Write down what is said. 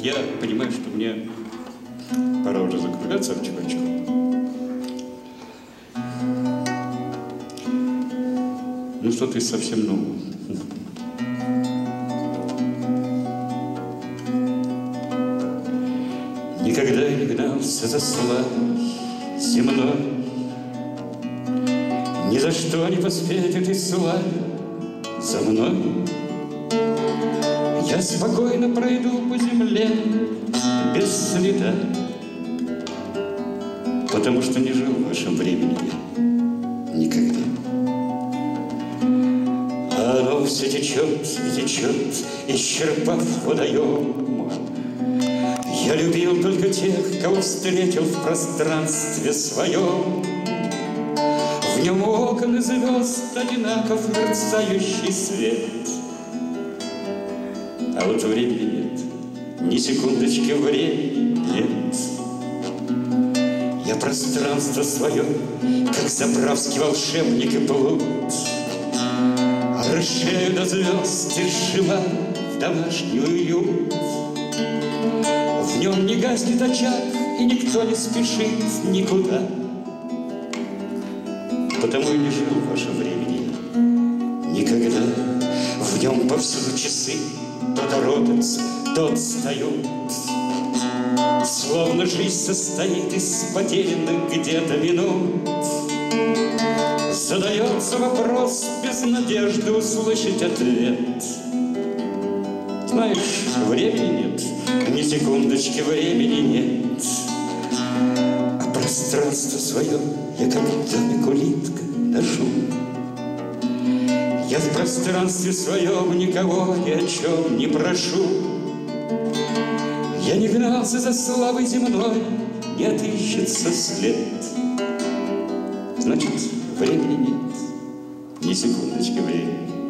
я понимаю, что мне пора уже закругляться потихонечку. Ну что ты совсем новый. Никогда не гнался за славой земной, ни за что не поспеть этой славе за мной. Я спокойно пройду по земле без следа, потому что не жил в вашем времени никогда. А оно все течет и течет, исчерпав водоем. Я любил только тех, кого встретил в пространстве своем. В нем окон и звезд одинаков мерцающий свет. А вот времени нет, ни секундочки времени нет. Я пространство свое, как заправский волшебник и плут, обращаю до звезд и сжимаю в домашний уют. В нем не гаснет очаг, и никто не спешит никуда. Потому и не жил в вашем времени никогда. В нем повсюду часы то торопятся, то отстают. Словно жизнь состоит из потерянных где-то минут. Задается вопрос без надежды услышать ответ. Знаешь, времени нет, ни секундочки времени нет. А пространство свое я как домик улитка ношу. Я в пространстве своем никого ни о чем не прошу. Я не гнался за славой земной, не отыщется след. Значит, времени нет, ни секундочки времени.